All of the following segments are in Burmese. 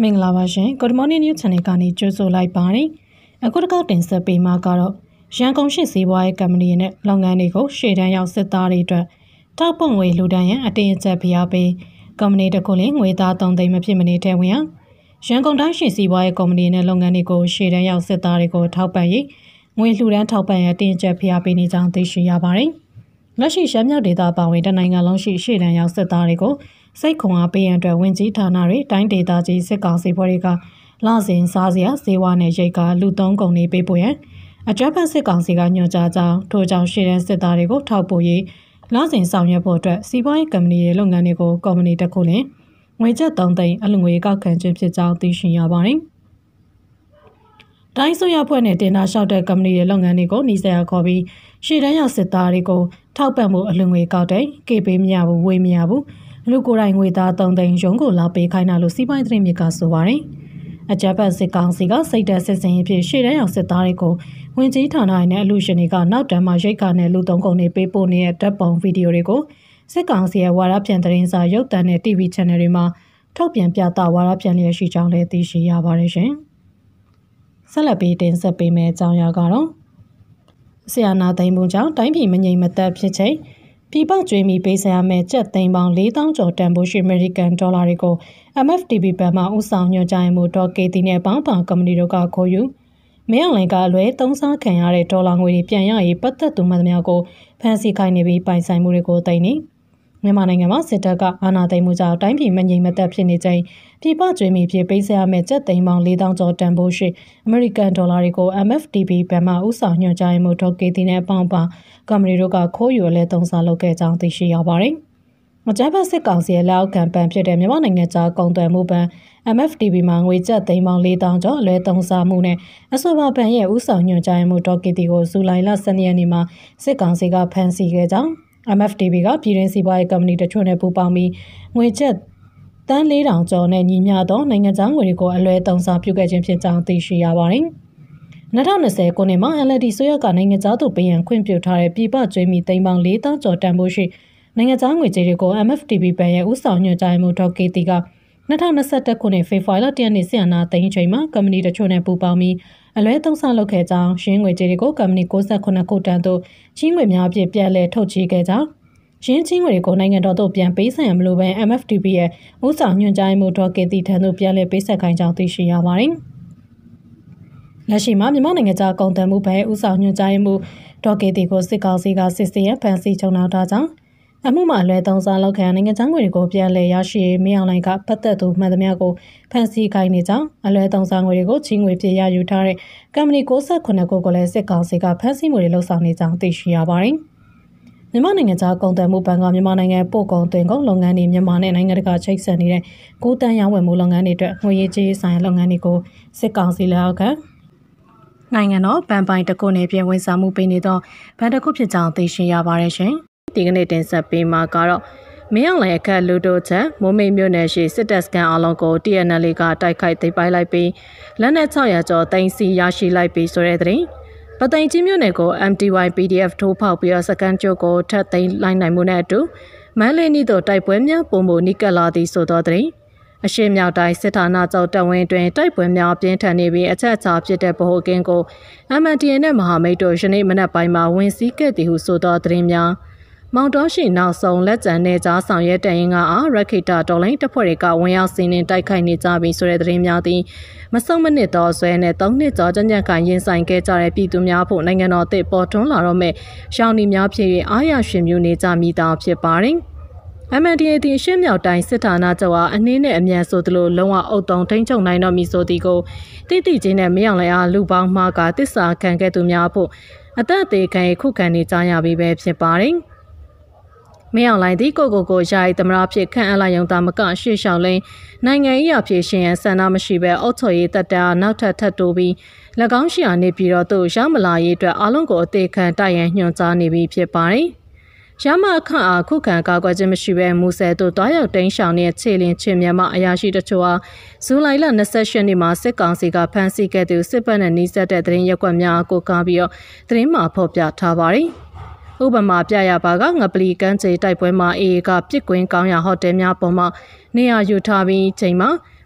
မင်္ဂလာပါရှင် Good Morning News Channel ကနေကြိုဆိုလိုက်ပါတယ်။အခုတစ်ခါတင်ဆက်ပေးမှာကတော့ရန်ကုန်ရှိစည်းဝါးရေးကုမ္ပဏီနဲ့လုပ်ငန်းတွေကိုရှေ့တန်းရောက်စစ်သားတွေအတွက်ထောက်ပံ့ငွေလူဒန်းရန်အတင်းအကျပ်ပြရပေးကုမ္ပဏီတစ်ခုလငွေသား3သိန်းမဖြစ်မနေတဲ့ဝင်ရရန်ကုန်တိုင်းရှိစည်းဝါးရေးကုမ္ပဏီနဲ့လုပ်ငန်းတွေကိုရှေ့တန်းရောက်စစ်သားတွေကိုထောက်ပံ့ရေးငွေလူဒန်းထောက်ပံ့ရအတင်းအကျပ်ပြရပေးနေကြောင်းသိရှိရပါတယ်။လက်ရှိရှမ်းမြောက်ဒေသပါဝင်တနိုင်ငံလုံးရှိရှေ့တန်းရောက်စစ်သားတွေကိုစိတ်ခွန်အားပေးရန်အတွက်ဝင်ကြီးဌာနတွေတိုင်းဒေသကြီးစစ်ကောင်စီဖွဲ့တွေကလစဉ်စားစရာဈေးဝါနဲ့ရိတ်ကလူသုံးကုန်တွေပေးပို့ရန်အကြမ်းဖက်စစ်ကောင်စီကညွှန်ကြားကြောင်းထို့ကြောင့်ရှေ့တန်းစစ်သားတွေကိုထောက်ပို့ရေးလစဉ်ဆောင်ရွက်ဖို့အတွက်စီးပွားရေးကုမ္ပဏီရဲ့လုပ်ငန်းတွေကိုကုမ္ပဏီတစ်ခုလငွေကျပ်3သိန်းအလူငွေကောက်ခံခြင်းဖြစ်ကြောင်းသိရှိရပါတယ်။တိုင်းဆိုရဖွဲ့နဲ့တင်ဒါလျှောက်တဲ့ကုမ္ပဏီရဲ့လုပ်ငန်းတွေကိုနှီးစရာခေါ်ပြီးရှေ့တန်းရောက်စစ်သားတွေကိုထောက်ပံ့မှုအလူငွေကောက်တဲ့ကေပေးမရဘူးဝေးမရဘူးလူကိုယ်တိုင်ငွေသား3သိန်းရုံးကိုလာပေးခိုင်းတာလို့စီးပွားရေးသတင်းမြစ်ကဆိုပါတယ်။အကြမ်းဖက်စစ်ကောင်စီကစိတ်တက်စစ်စင်ရေးဖြစ်ရှေ့တန်းရောက်စစ်သားတွေကိုဝင်ကြီးဌာနနဲ့အလူရှင်တွေကနောက်တန်းမှာရိတ်ခါနဲ့လူသုံးကုန်တွေပေးပို့နေတဲ့ဓာတ်ပုံဗီဒီယိုတွေကိုစစ်ကောင်စီရဲ့ဝါဒပြန်သတင်းစာရုပ်သံနဲ့ TV Channel တွေမှာထုတ်ပြန်ပြသဝါဒပြန်လျက်ရှိကြောင်းလည်းသိရှိရပါတယ်ရှင်။ဆက်လက်ပြီးတင်ဆက်ပေးမယ့်အကြောင်းအရာကတော့ဆီယနာသိန်းမှုကြောင့်တိုင်းပြည်မငြိမ်မသက်ဖြစ်ချိန်ပြည်ပကျွေးမီပေးဆရာမဲ့ကျပ်သိန်းပေါင်း4000ကျော်တန်ဖိုးရှိအမေရိကန်ဒေါ်လာတွေကို MFTB ဘဏ်မှဥဆောင်ညွှန်ကြားမှုဒေါ်ကေတီနဲ့ပေါင်းပါကုမ္ပဏီတို့ကခေါ်ယူမင်းအောင်လှိုင်ကအလွဲသုံးစားခံရတဲ့ဒေါ်လာငွေတွေပြန်ရရေးပတ်သက်သူမှန်သမျှကိုဖမ်းဆီးခိုင်းနေပြီးပိုင်ဆိုင်မှုတွေကိုသိမ်းနေမြန်မာနိုင်ငံမှာစစ်တပ်ကအာဏာသိမ်းမှုကြောင့်တိုင်းပြည်မငြိမ်မသက်ဖြစ်နေချိန်ပြည်ပကျွေးမီဖြစ်ပေးဆရာမဲ့ကျပ်သိန်းပေါင်း4000ကျော်တန်ဖိုးရှိအမေရိကန်ဒေါ်လာတွေကို MFTB ဘဏ်မှဥဆောင်ညွှန်ကြားမှုဒေါ်ကေတီနဲ့ပေါင်းပါကုမ္ပဏီတို့ကခိုးယူလဲသုံးစားလုပ်ခဲ့ကြောင်းသိရှိရပါတယ်။အကြမ်းဖက်စစ်ကောင်စီရဲ့လက်အောက်ခံပန်ဖြစ်တဲ့မြန်မာနိုင်ငံသားကုန်သွယ်မှုပန် MFTB မှာငွေကျပ်သိန်းပေါင်း4000ကျော်အလွဲသုံးစားမှုနဲ့အဆိုပါပန်ရဲ့ဥဆောင်ညွှန်ကြားမှုဒေါ်ကေတီကိုဇူလိုင်လ12ရက်နေ့မှာစစ်ကောင်စီကဖမ်းဆီးခဲ့ကြောင်း MFTB ကပြည်တွင်းစီးပွားရေးကုမ္ပဏီတချို့နဲ့ပူးပေါင်းပြီးငွေကျပ်တန်း4000ကျော်နဲ့ညီမျှသောနိုင်ငံသားငွေတွေကိုအလွဲသုံးစားပြုခဲ့ခြင်းဖြစ်ကြောင်းသိရှိရပါတယ်။2020ခုနှစ်မှာ LD ဆိုရကနိုင်ငံသားတို့ပေးရန်ခွင့်ပြုထားတဲ့ပြည်ပကျွေးမီသိန်းပေါင်း4000ကျော်တန်ဖိုးရှိနိုင်ငံသားငွေကြေးတွေကို MFTB ဘဏ်ရဲ့ဥဆောင်ညွှန်ကြားမှုဒေါ်ကေတီက2021ခုနှစ်ဖေဖော်ဝါရီလ1ရက်နေ့ဆီယနာသိန်းချိန်မှာကုမ္ပဏီတချို့နဲ့ပူးပေါင်းပြီးအလွဲသုံးစားလုပ်ခဲ့ကြောင်းရှင်းငွေကြေးတွေကိုကုမ္ပဏီ68ခုတန်သို့ချင်းငွေများအဖြစ်ပြန်လည်ထုတ်ချေခဲ့ကြောင်းရင်းချင်းငွေတွေကိုနိုင်ငံတော်တို့ပြန်ပေးဆိုင်ရမလို့ပဲ MFTB ရဲ့ဥဆောင်ညွှန်ကြားမှုဒေါ်ကေတီထံသို့ပြန်လည်ပေးဆက်ခိုင်းကြောင်းသိရှိရပါတယ်။လက်ရှိမှာမြန်မာနိုင်ငံသားကုန်သွယ်မှုဘဏ်ဥဆောင်ညွှန်ကြားမှုဒေါ်ကေတီကိုစစ်ကောင်စီကစစ်ဆေးရန်ဖမ်းဆီးချုပ်နှောင်ထားကြောင်းအမှုမှာအလွဲသုံးစားလုပ်ခံနိုင်ငံသားငွေတွေကိုပြန်လည်ရရှိမင်းအောင်လှိုင်ကပတ်သက်သူမှန်သမျှကိုဖမ်းဆီးခိုင်းနေကြောင်းအလွဲသုံးစားငွေတွေကိုချင်းငွေပြရယူထားတဲ့ကုမ္ပဏီ68ခုကိုလည်းစစ်ကောင်စီကဖမ်းဆီးမှုတွေလှုပ်ဆောင်နေကြောင်းသိရှိရပါတယ်။မြန်မာနိုင်ငံသားကုန်သွယ်မှုဘဏ်ကမြန်မာနိုင်ငံပို့ကုန်သွင်းကုန်လုပ်ငန်းတွေမြန်မာနဲ့နိုင်ငံတကာချိတ်ဆက်နေတဲ့ကိုတန်းရောင်းဝယ်မှုလုပ်ငန်းတွေအတွက်ငွေရေးကြေးဆိုင်လုပ်ငန်းတွေကိုစစ်ကောင်စီလက်အောက်ကနိုင်ငံတော်ဗန်ပိုင်တစ်ခုနဲ့ပြင်ဝန်ဆောင်မှုပေးနေသောဗန်တစ်ခုဖြစ်ကြောင်းသိရှိရပါတယ်ရှင်။ဒီကနေ့တင်ဆက်ပေးမှာကတော့မင်းအောင်လှိုင်အခက်လူတို့ချက်မိုးမိတ်မြို့နယ်ရှိစစ်တပ်စခန်းအလုံးကို TNL ကတိုက်ခိုက်သိမ်းပိုက်လိုက်ပြီးလက်နက်600ကျော်တင်စီရရှိလိုက်ပြီးဆိုတဲ့သတင်းပသိမ်ကြီးမြို့နယ်ကို MTY PDF ထိုးဖောက်ပြီးစကန်ကျုပ်ကိုထပ်သိမ်းလိုက်နိုင်မှုနဲ့အတူမန်းလေးနီးသို့တိုက်ပွဲများပုံမှုနိကလာသည်ဆိုသောသတင်းအရှိမြောက်တိုင်းစစ်ဌာနချုပ်တပ်ဝင်းတွင်တိုက်ပွဲများပြင်းထန်နေပြီးအချက်အချာဖြစ်တဲ့ဗဟိုကင်းကို MNDAA နဲ့မဟာမိတ်တို့ယနေ့မနက်ပိုင်းမှာဝင်စည်းခဲ့သည်ဟုဆိုသောသတင်းများမောင်တော်ရှိနောက်ဆုံးလက်ကျန်နေကြားဆောင်ရဲတရင်ကရခိတတော်လိုင်းတပ်ဖွဲ့တွေကဝင်ရောက်စီးနှင်တိုက်ခိုက်နေကြပြီးဆိုတဲ့သတင်းများသည်မဆုံးမနစ်သောဆွဲနဲ့3နှစ်ကျော်ကြံ့ကြံ့ခိုင်ရင်ဆိုင်ခဲ့ကြတဲ့ပြည်သူများဖို့နိုင်ငံတော်တစ်ပေါ်ထွန်းလာတော့မဲ့ရှောင်းနီများဖြစ်၍အားရရှင်မျိုးနေကြမိတာဖြစ်ပါတယ်။ MNDAA သည်ရှင်းမြောက်တိုင်းစစ်ဌာနချုပ်အားအနည်းနဲ့အမြန်ဆိုသလိုလုံးဝအုပ်တုံထိန်းချုပ်နိုင်တော့မည်ဆိုသည်ကိုတိတိကျင်းနဲ့မင်းအောင်လှိုင်အားလူပေါင်းမှားကတစ္ဆာခံခဲ့သူများဖို့အသက်အသေးခံခုခံနေကြရပြီပဲဖြစ်ပါတယ်။မင်းအောင်လှိုင်သည်ကိုယာယီသမရဖြစ်ခန့်အပ်လိုက်ရုံသာမကရှေ့လျှောက်လိန်နိုင်ငံရေးအဖြစ်ရှင်ရန်ဆန္ဒမရှိဘဲအုပ်ချုပ်ရေးတပ်တာနောက်ထပ်တိုးပြီး၎င်းရှိရာနေပြည်တော်သို့ရောက်မလာရေးအတွက်အလုံးကိုအသေးခံတိုက်ရန်ညွှန်ကြားနေပြီဖြစ်ပါတယ်။ရမအခန့်အားခုခံကာကွယ်ခြင်းမရှိဘဲမူဆယ်သို့တွားရောက်တင်းရှောင်တဲ့ခြေလင်းချင်းမြန်မာအရာရှိတချို့အားဇူလိုင်လ28ရက်နေ့မှာစစ်ကောင်စီကဖမ်းဆီးခဲ့သူစစ်ဘက်နဲ့နှီးစပ်တဲ့သတင်းရက်ကွက်များကိုကားပြီးသတင်းမှာဖော်ပြထားပါတယ်။ဥပမာပြရပါကငပလီကန်းချေတိုက်ပွဲမှာအေအေကပြစ်ကွင်းကောင်းရာဟိုတယ်များပေါ်မှာနေရာယူထားပြီးချိန်မှာ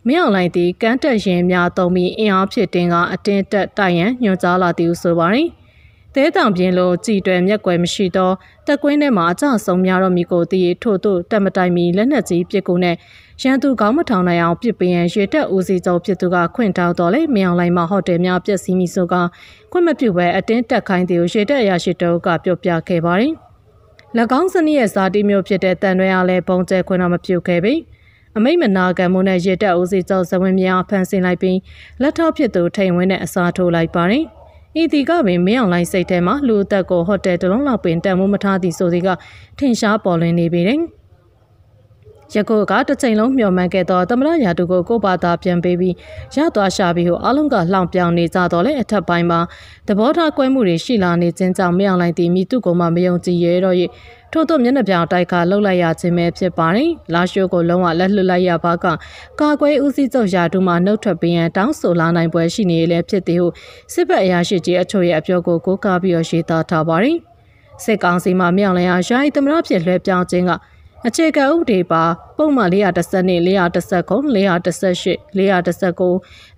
မင်းအောင်လှိုင်သည်ကမ်းတက်ရင်များသုံးပြီးအင်အားဖြစ်တင်ကအတင်းတက်တိုက်ရန်ညွှန်ကြားလာသည်ဟုဆိုပါရင်တဲတောင်ပြင်းလိုကြည်တွယ်မျက်ကွယ်မရှိသောတက်ကွင်းထဲမှာအကြဆုံးများတော့မိကိုတည်ထို့သို့တက်မတိုင်မီလက်နက်ကြီးပစ်ကူနဲ့ရန်သူကောင်းမထောင်နိုင်အောင်ပစ်ပင်ရန်ရေတက်ဦးစီးချုပ်ဖြစ်သူကခွင့်တောင်းတော်လေမင်းအောင်လှိုင်မှဟိုတယ်များပျက်စီးမိဆိုကခွင့်မပြုဘဲအတင်းတက်ခိုင်းသည်ကိုရေတက်အရာရှိတအုပ်ကပြောပြခဲ့ပါတယ်၎င်းစနစ်ရဲ့ဇာတိမျိုးဖြစ်တဲ့တန်တွဲအားလည်းပုံကျဲခွင့်တော့မပြုခဲ့ပေအမိတ်မနာခံမှုနဲ့ရေတက်ဦးစီးချုပ်ဇဝင်များဖန်ဆင်းလိုက်ပြီးလက်ထောက်ဖြစ်သူထိန်ဝင်းနဲ့အစားထိုးလိုက်ပါတယ်ဤဒီကပင်မင်းအောင်လှိုင်စိတ်ထဲမှာလူအသက်ကိုဟိုတယ်တလုံးလောက်ပင်တန်မှုမထားသည်ဆိုသည်ကထင်ရှားပေါ်လွင်နေပေတယ်ရခိုကတစ်ချိန်လုံးမျှော်မှန်းခဲ့သောသမရရာသူကိုကိုပါတာပြန်ပေးပြီးရသွားရှာပြီးဟိုအလုံးကလှောင်ပြောင်နေကြတော့လေအထက်ပိုင်းမှာသဘောထားကွဲမှုတွေရှိလာနေခြင်းကြောင့်မင်းအောင်လှိုင်သည်မိသူ့ကိုမှမယုံကြည်ရဲတော့၍ထို့သောမျက်နှာပြောင်တိုက်ကလှုပ်လိုက်ရခြင်းပဲဖြစ်ပါတယ်။လာရှိုးကိုလုံးဝလက်လွတ်လိုက်ရပါကကာကွယ်ဦးစီးချုပ်ရာထူးမှနှုတ်ထွက်ပေးရန်တောင်းဆိုလာနိုင်ပွဲရှိနေလည်းဖြစ်သည်ဟုစစ်ဘက်အရာရှိကြီးအချို့ရဲ့အပြောကိုကိုးကားပြီးရေးသားထားပါတယ်။စစ်ကောင်စီမှမင်းအောင်လှိုင်ယာယီသမရဖြစ်လွှဲပြောင်းခြင်းကအခြေခံဥပဒေပါပုံမှန်410နဲ့419 418 419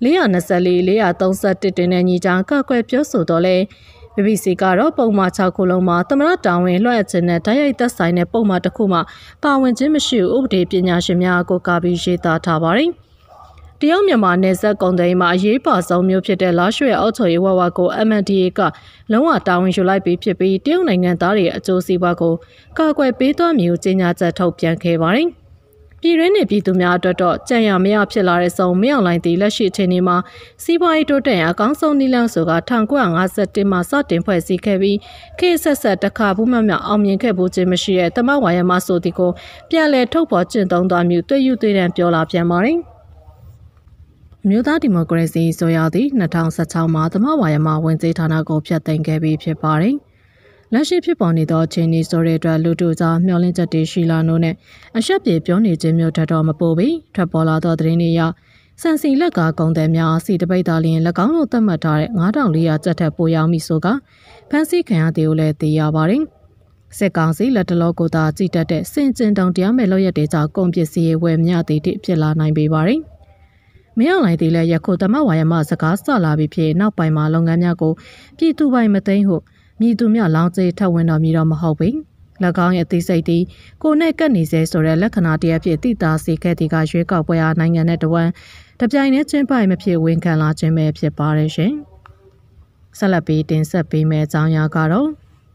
424 431တင်တဲ့ညီချောင်းကကွယ်ပြောဆိုတော့လဲ BBC ကတော့ပုံမှန်6ခုလုံးမှာသမရတာဝန်လွှဲအပ်ခြင်းနဲ့တိုက်ရိုက်သက်ဆိုင်တဲ့ပုံမှန်တစ်ခုမှပါဝင်ခြင်းမရှိဘူးဥပဒေပညာရှင်များကိုကာပြီးရေးသားထားပါတယ်တရုတ်မြန်မာနယ်စပ်ကုန်သွယ်ရေးမှာအရေးပါဆုံးမျိုးဖြစ်တဲ့လာရွှေအောက်ချော်ရေးဝါကို MNDAA ကလုံးဝတာဝန်ယူလိုက်ပြီးဖြစ်ပြီးတရုတ်နိုင်ငံသားတွေရဲ့အကျိုးစီးပွားကိုကာကွယ်ပေးသွားမျိုးကြေညာချက်ထုတ်ပြန်ခဲ့ပါတယ်။ပြည်တွင်းနေပြည်သူများအတွက်တော့ကြံ့ရမရဖြစ်လာတဲ့ဆုံးမင်းအောင်လှိုင်တီလက်ရှိအချိန်မှာစီးပွားရေးတိုးတက်ရန်အကောင်းဆုံးနည်းလမ်းဆိုတာ1951မှာစတင်ဖွဲ့စည်းခဲ့ပြီးခေတ်ဆက်ဆက်တစ်ခါဘူးမှအောင်မြင်ခဲ့ဖို့ခြင်းမရှိတဲ့သမဝါယမဆိုတီကိုပြန်လည်ထုတ်ဖော်ကျင့်သုံးသွားမျိုးတွေ့ယူသေးတယ်ပြောလာပြန်ပါတယ်။မြို့သားဒီမိုကရေစီဆိုရသည့်2016မှာသမဝါယမဝင်ကြေးဌာနကိုဖျက်သိမ်းခဲ့ပြီးဖြစ်ပါတယ်။လက်ရှိဖြစ်ပေါ်နေသောအခြေအနေဆိုတဲ့အတွက်လူတို့ကြားမျှော်လင့်ချက်တွေရှိလာနို့နဲ့အရှက်ပြေပြောနေခြင်းမျိုးထပ်တော့မပို့ပြီးထွက်ပေါ်လာသောသတင်းတွေအရစံစီလက်ကကုန်သည်များစီတပိတ်သားလျင်၎င်းတို့သတ်မှတ်ထားတဲ့9400ကျပ်ထက်ပိုရောက်ပြီဆိုကဖန်ဆီးခံရသည်ကိုလည်းသိရပါတယ်။စစ်ကောင်စီလက်တလောကိုသာကြည်တက်တဲ့စင်ကျင်တောင်တရားမဲ့လောက်ရက်တွေကြောင့်ကုန်ပစ္စည်းဝယ်မြသည်ဖြစ်လာနိုင်ပေပါတယ်။မင်းအောင်လှိုင်သည်လည်းယခုသမဝါယမစကားစလာပြီးဖြစ်နောက်ပိုင်းမှာလုပ်ငန်းများကိုပြည်သူပိုင်မသိမ်းဟုမြည်သူများလောင်းကျေးထပ်ဝင်တော်မူတော့မဟုတ်ပေ၎င်းရဲ့အသိစိတ်သည်ကိုနဲ့ကပ်နေစေဆိုတဲ့လက္ခဏာတရဖြစ်တိတာစေခဲ့သည်ကရွေးကောက်ပွဲအားနိုင်ငံနဲ့တဝမ်းတပြိုင်တည်းချင်းပိုင်မဖြစ်ဝန်ခံလာခြင်းပဲဖြစ်ပါတယ်ရှင်ဆက်လက်ပြီးတင်ဆက်ပေးမယ့်အကြောင်းအရာကတော့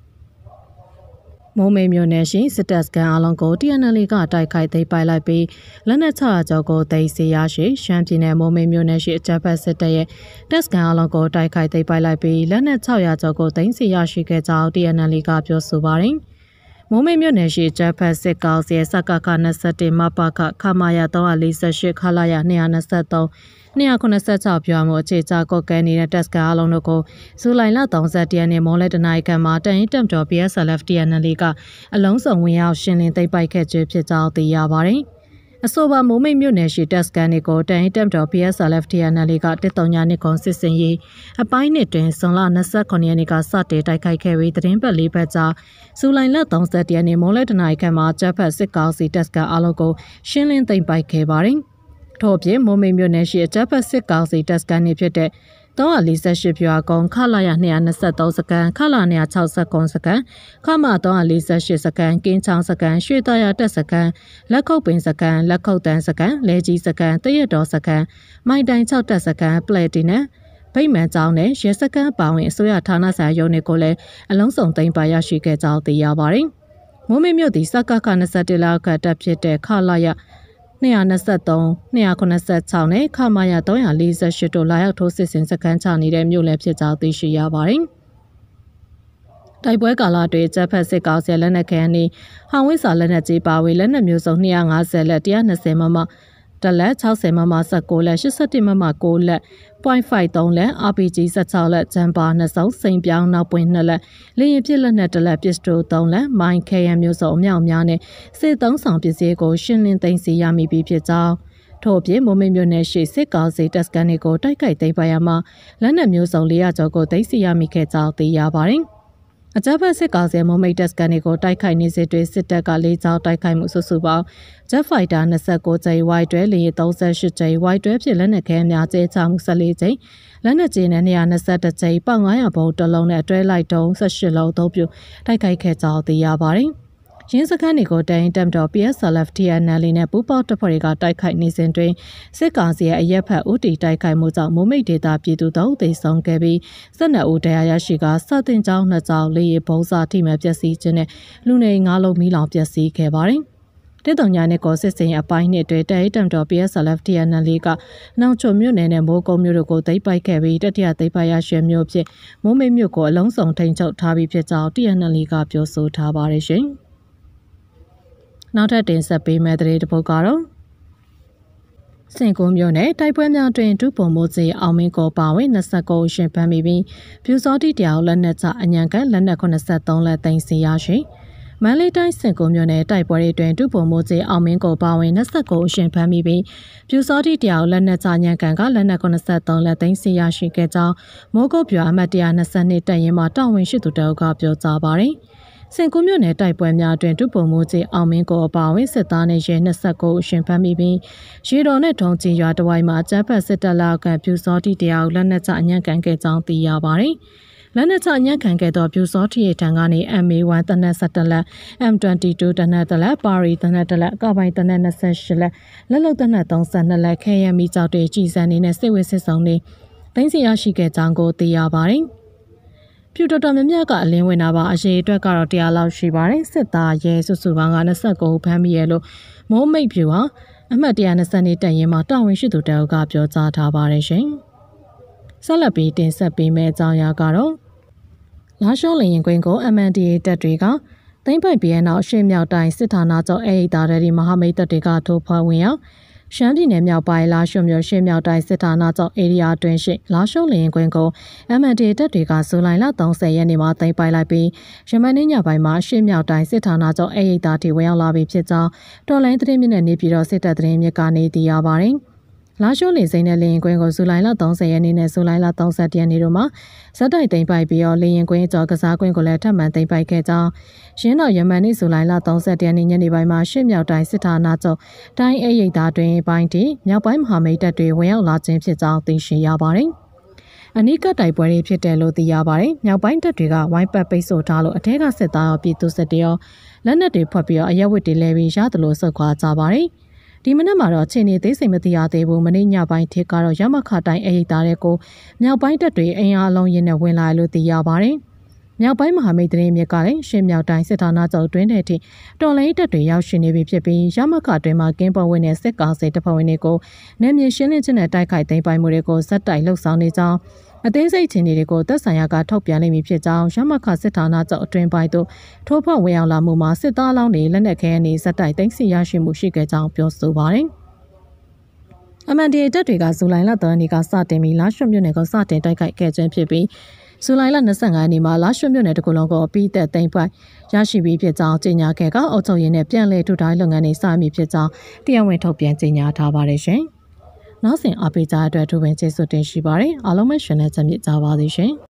မိုးမိတ်မြို့နယ်ရှိစစ်တပ်စခန်းအလုံးကို TNL ကတိုက်ခိုက်သိမ်းပိုက်လိုက်ပြီးလက်နက်600ကျော်ကိုသိမ်းဆည်းရရှိရှမ်းပြည်နယ်မိုးမိတ်မြို့နယ်ရှိအကြမ်းဖက်စစ်တပ်ရဲ့တပ်စခန်းအလုံးကိုတိုက်ခိုက်သိမ်းပိုက်လိုက်ပြီးလက်နက်600ကျော်ကိုသိမ်းဆည်းရရှိခဲ့ကြောင်း TNL ကပြောဆိုပါတယ်။မိုးမိတ်မြို့နယ်ရှိအကြမ်းဖက်စစ်ကောင်စီစကခ21မပခခမာယာ348ခလာယာ223 296ပြောင်းမှုအခြေချကောက်ကဲနေတဲ့တက်စကားအလုံးတို့ကိုဇူလိုင်လ30ရက်နေ့မော်လက်တနိုင်ခန့်မှာတရင်တက်တော် PSLF TNL ကအလုံးစုံဝင်ရောက်ရှင်းလင်းသိမ်းပိုက်ခဲ့ခြင်းဖြစ်ကြောင်းသိရပါတယ်။အဆိုပါမိုးမိတ်မြို့နယ်ရှိတက်စကန်တွေကိုတရင်တက်တော် PSLF TNL က139နှစ်ကုန်စစ်စင်ရေးအပိုင်းနှစ်တွင်ဇွန်လ29ရက်နေ့ကစတင်တိုက်ခိုက်ခဲ့ပြီးသတင်းပတ်4ပတ်ကြာဇူလိုင်လ30ရက်နေ့မော်လက်တနိုင်ခန့်မှာကျပ်ဖက်စစ်ကောင်စီတက်စကန်အလုံးကိုရှင်းလင်းသိမ်းပိုက်ခဲ့ပါတယ်။ထို့ပြင်မိုးမိတ်မြို့နယ်ရှိအကြမ်းဖက်စစ်ကောင်စီတပ်စခန်းတွေဖြစ်တဲ့348ပြာကုန်းခလာရ223စခန်းခလာ260စခန်းခမ348စခန်းကင်းချောင်းစခန်းရွှေသားရတပ်စခန်းလက်ခုပ်ပင်စခန်းလက်ခုပ်တန်းစခန်းလဲကြီးစခန်းတရက်တော်စခန်းမိုင်တိုင်6တပ်စခန်းပလက်တီနဲ့ဗိမ္မာန်ကျောင်းနဲ့ရဲစခန်းပါဝင်အစိုးရဌာနဆိုင်ရုံးတွေကိုလည်းအလုံးစုံသိမ်းပိုက်ရရှိခဲ့ကြောင်းသိရပါတယ်။မိုးမိတ်မြို့သည်စကခ21လောက်ခတ်တပ်ဖြစ်တဲ့ခလာရ223 296နဲ့ခမာယာ348တို့လာရောက်ထိုးစစ်ဆင်စခန်းချနေတဲ့မြို့လည်းဖြစ်ကြောင်းသိရှိရပါတယ်။တိုက်ပွဲကာလအတွင်းတပ်ဖက်စစ်ကောင်စီလက်နက်ခဲယမ်းတွေဟောင်ဝစ်စာလက်နက်ကြီးပါဝေလက်နက်မျိုးစုံ250လက်120မမတလက်60မမ19လက်81မမ9လက်.53လက် RPG 16လက်ဂျမ်ပါ2စုံစိန်ပြောင်းနောက်ပွင့်2လက်လေရင်ပြစ်လက်နက်1လက်ပစ္စတို3လက်မိုင်းခဲယမ်းမျိုးစုံအမြောက်များနဲ့စစ်သုံးဆောင်ပစ္စည်းကိုရှင်းလင်းသိမ်းဆည်းရမိပြီးဖြစ်ကြောင်းထို့ပြင်မိုးမိတ်မြို့နယ်ရှိစစ်ကောင်စီတပ်စခန်းတွေကိုတိုက်ခိုက်သိမ်းပိုက်ရမှာလက်နက်မျိုးစုံ400ကျော်ကိုသိမ်းဆည်းရမိခဲ့ကြောင်းသိရပါတယ်။အကြမ်းဖက်စစ်ကောင်စီမိုမိတ်တပ်စကန်တွေကိုတိုက်ခိုက်နေစစ်တွေစစ်တပ်ကလေးကြောင်းတိုက်ခိုက်မှုစုစုပေါင်းဂျက်ဖိုက်တာ29ကြိမ်ဝိုက်တွဲလေ38ကြိမ်ဝိုက်တွဲဖြစ်လက်နက်ခဲများကျဲချမှု14ကြိမ်လက်နက်ကြီးနဲ့221ကြိမ်ပေါင်900ဘုံတစ်လုံးနဲ့အတွဲလိုက်တုံး18လုံးသုံးပြုတိုက်ခိုက်ခဲ့ကြောင်းသိရပါတယ်။ရင်းစခန်းတွေကိုတိုင်တက်တော် PSLF TNL နဲ့ပူးပေါင်းတပ်ဖွဲ့တွေကတိုက်ခိုက်နေစဉ်တွင်စစ်ကောင်စီရဲ့အရက်ဖက်ဦးတီတိုက်ခိုက်မှုကြောင့်မိုမိတ်ဒေတာပြည်သူတို့သေဆုံးခဲ့ပြီး12ဦးတရားရရှိကစတင်ကြောင်း2ကြောင်းလေဘုံစာထိမှပျက်စီးခြင်းနဲ့လူနေ9လုံးမီးလောင်ပျက်စီးခဲ့ပါတယ်။တဲ့တုံညာနဲ့ကိုစစ်စင်အပိုင်းနှစ်တွင်တိုင်တက်တော် PSLF TNL ကနောင်ချုံမြို့နယ်နဲ့မိုးကုံမြို့တို့ကိုသိမ်းပိုက်ခဲ့ပြီးတတိယသိမ်းပိုက်ရရှိမြို့ဖြစ်မိုးမိတ်မြို့ကိုအလုံးစုံထိန်းချုပ်ထားပြီးဖြစ်ကြောင်း TNL ကပြောဆိုထားပါတယ်ရှင်။နောက်ထပ်တင်ဆက်ပေးမယ့်သတင်းတစ်ပုဒ်ကတော့စင်ကုန်းမြို့နယ်တိုက်ပွဲများတွင်ဒုပုံမိုးကြီးအောင်မင်းကိုပါဝင်29ရှင်ဖမ်းမိပြီးပြူစောတိတရာလက်နက်ချအညံကန်လက်နက်83လက်သိမ်းစီရရှိမန္တလေးတိုင်းစင်ကုန်းမြို့နယ်တိုက်ပွဲတွင်ဒုပုံမိုးကြီးအောင်မင်းကိုပါဝင်29ရှင်ဖမ်းမိပြီးပြူစောတိတရာလက်နက်ချညံကန်ကလက်နက်83လက်သိမ်းစီရရှိခဲ့ကြောင်းမိုးကုတ်ပြအမှတ်122တပ်ရင်းမှတာဝန်ရှိသူတအုပ်ကပြောကြားပါတယ်စင်ကူးမြို့နယ်တိုက်ပွဲများတွင်ဒုပုံမိုးကြီးအောင်မင်းကိုအပါဝင်စစ်သားနဲ့ရဲ29အရှင်ဖမ်းမိပြီးရေတော်နဲ့ထုံကြီးရွာတဝိုင်းမှာကျန်းဖက်စစ်တပ်လောက်ကန်ပြူစောတိတရားလက်နက်ချအညံ့ကန်ခဲ့ကြောင်းသိရပါတယ်။လက်နက်ချအညံ့ကန်ခဲ့သောပြူစောတိရဲ့ထံကနေ MA1 တနက်17လက် M22 တနက်1လက်ပါရီတနက်1လက်အကပိုင်တနက်28လက်လက်လုံတနက်32လက်ခဲရမီကြောက်တွေကြီးစံနေနဲ့စစ်ဝေးစစ်ဆောင်နေသိမ်းစီရရှိခဲ့ကြောင်းကိုသိရပါတယ်။ပြူတော်တော်များများကအလင်းဝင်တာပါအရေးအတွက်ကတော့100လောက်ရှိပါတယ်စစ်သားရဲစုစုပေါင်းက29ဖမ်းမိရလို့မိုးမိတ်ပြူဟာအမှတ်120တက်ရင်မှာတာဝန်ရှိသူတအုပ်ကပြောကြားထားပါတယ်ရှင်ဆက်လက်ပြီးတင်ဆက်ပေးမယ့်အကြောင်းအရာကတော့လာရှောလရင်ကွင်းကို MNDAA တပ်တွေကသိမ်းပိုက်ပြီးနောက်ရှေ့မြောက်တိုင်းစစ်ဌာနချုပ်အေးတာတွေမဟာမိတ်တပ်တွေကထိုးဖောက်ဝင်ရောက်ရှမ်းပြည်နယ်မြောက်ပိုင်းလာရှုံမြို့ရှေ့မြောက်တိုင်းစစ်ဌာနချုပ်ဧရိယာအတွင်းရှိလာရှုံလရင်ကွင်းကို MNDAA တပ်တွေကဇူလိုင်လ30ရက်နေ့မှာသိမ်းပိုက်လိုက်ပြီးရမန်နေ့ညပိုင်းမှာရှေ့မြောက်တိုင်းစစ်ဌာနချုပ်အေးတာတီဝင်ရောက်လာပြီးဖြစ်ကြောင်းတော်လိုင်းသတင်းမြစ်နဲ့နေပြည်တော်စစ်တပ်သတင်းမြစ်ကနေသိရပါတယ်လာရှိုးလေစိမ်းနဲ့လေရင်ကွင်းကိုဇူလိုင်လ30ရက်နေ့နဲ့ဇူလိုင်လ31ရက်နေ့တို့မှာဇက်တိုက်သိမ်းပိုက်ပြီးတော့လေရင်ကွင်းကျော်ကစားကွင်းကိုလည်းထပ်မံသိမ်းပိုက်ခဲ့ကြောင်းရင်းတော်ရမန်နေ့ဇူလိုင်လ31ရက်နေ့ညနေပိုင်းမှာရှစ်မြောက်တိုင်းစစ်ဌာနချုပ်တိုင်းအေးရိပ်သားတွင်ပိုင်းတီမြောက်ပိုင်းမဟာမိတ်တပ်တွေဝင်ရောက်လာခြင်းဖြစ်ကြောင်းသိရှိရပါတယ်။အနီးကပ်တိုက်ပွဲတွေဖြစ်တယ်လို့သိရပါတယ်။မြောက်ပိုင်းတပ်တွေကဝိုင်းပတ်ပိတ်ဆို့ထားလို့အထက်ကစစ်သားရောပြည်သူစစ်တွေရောလက်နက်တွေဖွက်ပြီးတော့အရက်ဝတ်တွေလဲပြီးရသလိုဆုတ်ခွာကြပါတယ်။ဒီမနက်မှာတော့ချင်းနေသေးစိတ်မသိရသေးဘူးမနေ့ညပိုင်းထိကတော့ရမခတိုင်းအေးရိပ်သားတွေကိုမြောက်ပိုင်းတပ်တွေအင်အားအလုံးရင်းနဲ့ဝင်လာလို့သိရပါတယ်။မြောက်ပိုင်းမဟာမိတ်သတင်းမြစ်ကလည်းရှင်းမြောက်တိုင်းစစ်ဌာနချုပ်တွင်းထဲထိတော်လိုင်းတပ်တွေရောက်ရှိနေပြီဖြစ်ပြီးရမခတွင်မှာကင်းပေါ်ဝင်တဲ့စစ်ကောင်စီတပ်ဖွဲ့ဝင်တွေကိုနယ်မြေရှင်းလင်းခြင်းနဲ့တိုက်ခိုက်သိမ်းပိုက်မှုတွေကိုဇက်တိုက်လှုပ်ဆောင်နေကြောင်းအသေးစိတ်ချင်းတွေကိုသက်ဆိုင်ရာကထုတ်ပြန်လိမ့်မည်ဖြစ်ကြောင်းရမခစစ်ဌာနချုပ်အတွင်းပိုင်းသို့ထိုးဖောက်ဝင်ရောက်လာမှုမှာစစ်သားလောင်းတွေလက်နက်ခဲအနေဇက်တိုက်သိမ်းဆီရရှိမှုရှိခဲ့ကြောင်းပြောဆိုပါတယ်။ MNDAA တပ်တွေကဇူလိုင်လ3ရက်နေ့ကစတင်ပြီးလာရှုံမြို့နယ်ကိုစတင်တိုက်ခိုက်ခဲ့ခြင်းဖြစ်ပြီးဇူလိုင်လ25ရက်နေ့မှာလာရှုံမြို့နယ်တကူလုံးကိုအပြီးသက်သိမ်းပိုက်ရရှိပြီးဖြစ်ကြောင်းကြေညာခဲ့ကအုပ်ချုပ်ရေးနဲ့ပြည်내ထူထောင်လုပ်ငန်းတွေစတင်ဖြစ်ကြောင်းတရားဝင်ထုတ်ပြန်ကြေညာထားပါတယ်ရှင်။နောက်စဉ်အပိကြအတွက်ထူပင်ကျေးဇူးတင်ရှိပါတယ်အားလုံးပဲရှင်နဲ့ချက်မြကြပါသည်ရှင်။